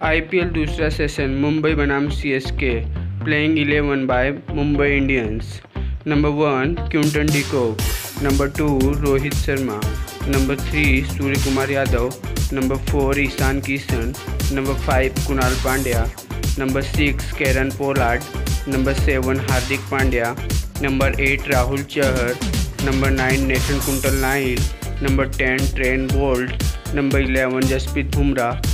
IPL दूसरा session Mumbai बनाम CSK playing 11 by Mumbai Indians. Number 1 Quinton de Kock, number 2 Rohit Sharma, number 3 Surya Kumar Yadav, number 4 Ishan Kishan, number 5 Krunal Pandya, number 6 Kieron Pollard, number 7 Hardik Pandya, number 8 Rahul Chahar, number 9 Nathan Coulter Nile, number 10 Trent Boult, number 11 Jasprit Bumrah,